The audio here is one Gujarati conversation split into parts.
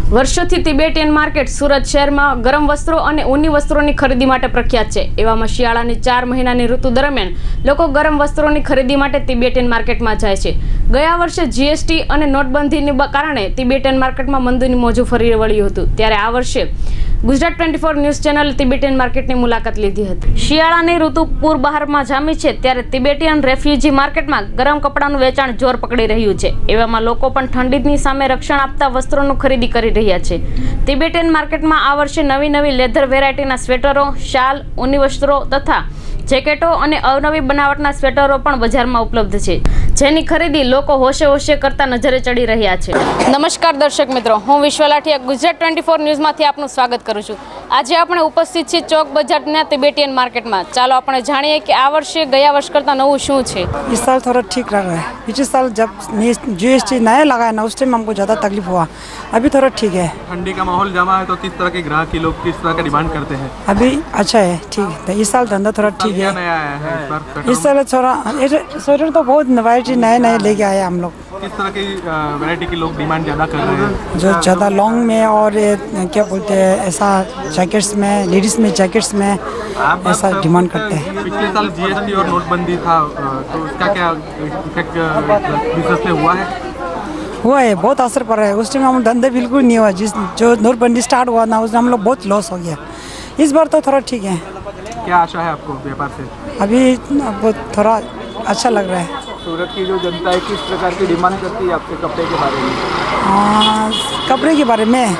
વર્ષોથી તિબેટિયન માર્કેટ સુરત શહેરમાં ગરમ વસ્ત્રો અને ઊની વસ્ત્રોની ખરીદી માટે પ્રખ્યાત છે। એવામાં શિયાળાની 4 મહિનાની ઋતુ દરમિયાન લોકો ગરમ વસ્ત્રોની ખરીદી માટે તિબેટિયન માર્કેટમાં જાય છે। ગયા વર્ષે જીએસટી અને નોટબંધીને કારણે તિબેટિયન માર્કેટમાં મંદીનું મોજું ફરી વળ્યું હતું, ત્યારે આ વર્ષે ગુજરાત 24 ન્યૂઝ ચેનલે તિબેટિયન માર્કેટની મુલાકાત લીધી હતી। શિયાળાની ઋતુ પૂર બહારમાં જામી છે, ત્યારે તિબેટિયન રેફ્યુજી માર્કેટમાં ગરમ કપડાનું વેચાણ જોર પકડી રહ્યું છે। એવામાં લોકો પણ ઠંડીની સામે રક્ષણ આપતા વસ્ત્રોનું ખરીદી કરી રહ્યા છે। તિબેટિયન માર્કેટમાં આ વર્ષે નવી લેધર વેરાયટીના સ્વેટરો, શાલ, ઊની વસ્ત્રો તથા જેકેટો અને અવનવી બનાવટના સ્વેટરો પણ બજારમાં ઉપલબ્ધ છે, જેની ખરીદી લોકો હોશે કરતા નજરે ચડી રહ્યા છે। નમસ્કાર દર્શક મિત્રો, હું વિશ્વ લાઠિયા ગુજરાત 24 ન્યૂઝમાંથી આપનું સ્વાગત કરું છું। આજે આપણે ઉપસ્થિત છીએ ચોક બજારના તિબેટિયન માर्केट। ચાલો આપણે જાણીએ કે આ વર્ષે ગયા વર્ષ કરતા નવું શું છે। इस साल थोड़ा ठीक लग रहा है। पिछले साल जब जीएसटी नया लगाया ना, उस टाइम हमको ज़्यादा तकलीफ हुआ। अभी थोड़ा ठीक है। ठंडी का माहौल जमा है तो किस तरह के ग्राहक लोग किस तरह का डिमांड करते हैं? अभी अच्छा है, ठीक है। इस साल धंधा थोड़ा ठीक है। नया आया है इस बार? इस साल थोड़ा स्वेटर तो बहुत वैरायटी नए लेके आए हम लोग। किस तरह की वैरायटी के लोग डिमांड ज़्यादा कर रहे हैं? जो ज़्यादा लॉन्ग में और क्या बोलते हैं, ऐसा जैकेट्स में, लेडीज़ में जैकेट्स में ऐसा डिमांड करते हैं। पिछले साल जीएसटी और नोटबंदी था, तो उसका क्या इफेक्ट बिजनेस पे हुआ है? हुआ है, बहुत असर पड़ रहा है। उस टाइम हम धंधे बिल्कुल नहीं हुआ। जो नोटबंदी स्टार्ट हुआ ना, उसमें हम लोग बहुत लॉस हो गया। इस बार तो थोड़ा ठीक है। क्या आशा है आपको व्यापार से? अभी थोड़ा अच्छा लग रहा है। सूरत की जो जनता है किस प्रकार की डिमांड करती है आपके कपड़े के बारे में? कपड़े के बारे में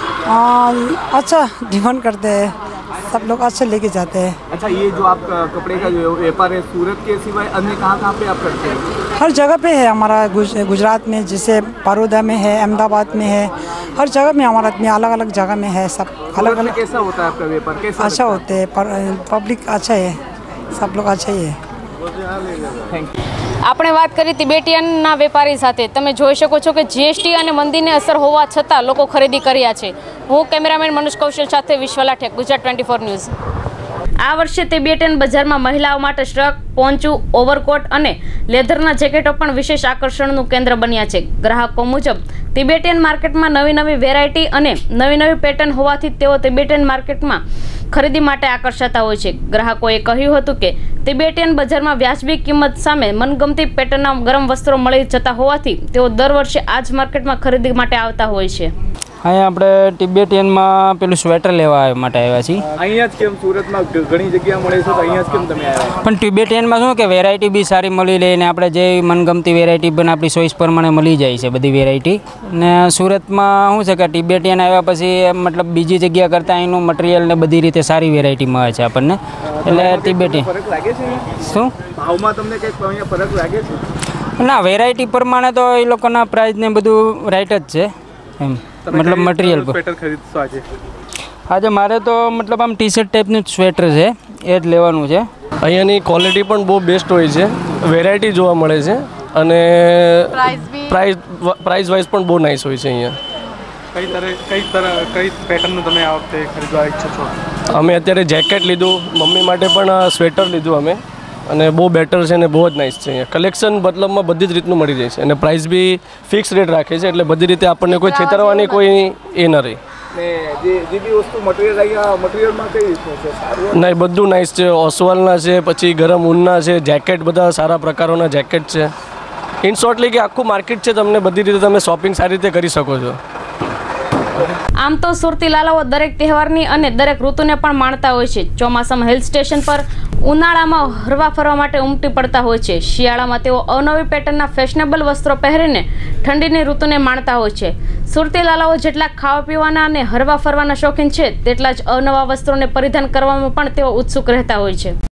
अच्छा डिमांड करते हैं, सब लोग अच्छे लेके जाते हैं। अच्छा, ये जो आप कपड़े का जो व्यापार है सूरत के सिवाय अन्य कहाँ पे आप करते हैं? हर जगह पे है हमारा। गुजरात में जैसे बड़ौदा में है, अहमदाबाद में है, हर जगह में हमारा अलग अलग जगह में है। सब अलग अलग। कैसा होता है आपका व्यापार? कैसा अच्छा होते हैं, पब्लिक अच्छा है, सब लोग अच्छा ही है। Thank you. આપણે વાત કરી તિબેટિયનના વેપારી સાથે। તમે જોઈ શકો છો કે જીએસટી અને મંદીની અસર હોવા છતાં લોકો ખરીદી કર્યા છે। હું કેમેરામેન મનુષ કૌશલ સાથે વિશ્વ લાઠિયા, ગુજરાત 24 ન્યૂઝ। આ વર્ષે તિબેટિયન બજારમાં મહિલાઓ માટે શ્રગ, પોંચું, ઓવરકોટ અને લેધરના જેકેટો પણ વિશેષ આકર્ષણનું કેન્દ્ર બન્યા છે। ગ્રાહકો મુજબ તિબેટિયન માર્કેટમાં નવી વેરાયટી અને નવી પેટર્ન હોવાથી તેઓ તિબેટિયન માર્કેટમાં ખરીદી માટે આકર્ષાતા હોય છે। ગ્રાહકોએ કહ્યું હતું કે તિબેટિયન બજારમાં વ્યાજબી કિંમત સામે મનગમતી પેટર્નના ગરમ વસ્ત્રો મળી જતા હોવાથી તેઓ દર વર્ષે આ જ માર્કેટમાં ખરીદી માટે આવતા હોય છે। અહીંયા આપણે તિબેટિયનમાં પેલું સ્વેટર લેવા માટે આવ્યા છીએ। અહીંયા જ કેમ સુરતમાં ઘણી જગ્યા મળે છે, તો અહીંયા જ કેમ તમે આવ્યા? પણ તિબેટિયનમાં શું કે વેરાયટી બી સારી મળી લે ને આપણે જે મનગમતી વેરાયટી પણ આપણી ચોઈસ પ્રમાણે મળી જાય છે બધી વેરાયટી। ને સુરતમાં શું છે કે તિબેટિયન આવ્યા પછી મતલબ બીજી જગ્યા કરતાં અહીંનું મટીરિયલ ને બધી રીતે સારી વેરાયટી મળે છે આપણને, એટલે તિબેટિયન। ફરક લાગે છે શું ભાવમાં તમને કંઈક અહીંયા ફરક લાગે છે? ના, વેરાયટી પ્રમાણે તો એ લોકોના પ્રાઇસ ને બધું રાઈટ જ છે એમ, મતલબ મટીરિયલ પર। સ્વેટર ખરીદશો આજે મારે તો મતલબ આમ ટી શર્ટ ટાઈપનું સ્વેટર છે, એ જ લેવાનું છે। અહીંયાની ક્વોલિટી પણ બહુ બેસ્ટ હોય છે, વેરાયટી જોવા મળે છે અને પ્રાઇસ વાઇઝ પણ બહુ નાઇસ હોય છે અહીંયા। કઈ પેટર્નનું તમે આ વખતે ખરીદવા ઈચ્છો છો? અમે અત્યારે જેકેટ લીધું, મમ્મી માટે પણ સ્વેટર લીધું અમે, અને બહુ બેટર છે અને બહુ જ નાઇસ છે। અહીંયા કલેક્શન મતલબમાં બધી જ રીતનું મળી જાય છે અને પ્રાઇસ બી ફિક્સ રેટ રાખે છે, એટલે બધી રીતે આપણને કોઈ છેતરવાની કોઈ એ ન રહી। જે બી વસ્તુ મટીરિયલમાં કઈ રીતનું છે? નહીં, બધું નાઇસ છે। ઓસવાલના છે, પછી ગરમ ઊનના છે, જેકેટ બધા સારા પ્રકારોના જેકેટ છે। ઇન શોર્ટલી કે આખું માર્કેટ છે, તમને બધી રીતે તમે શોપિંગ સારી રીતે કરી શકો છો। આમ તો સુરતી લાલાઓ દરેક તહેવારની અને દરેક ઋતુને પણ માણતા હોય છે। ચોમાસામાં હિલ સ્ટેશન પર, ઉનાળામાં હરવા ફરવા માટે ઉમટી પડતા હોય છે, શિયાળામાં તેઓ અવનવી પેટર્નના ફેશનેબલ વસ્ત્રો પહેરીને ઠંડીની ઋતુને માણતા હોય છે। સુરતી લાલાઓ જેટલા ખાવા પીવાના અને હરવા ફરવાના શોખીન છે, તેટલા જ અવનવા વસ્ત્રોને પરિધાન કરવામાં પણ તેઓ ઉત્સુક રહેતા હોય છે।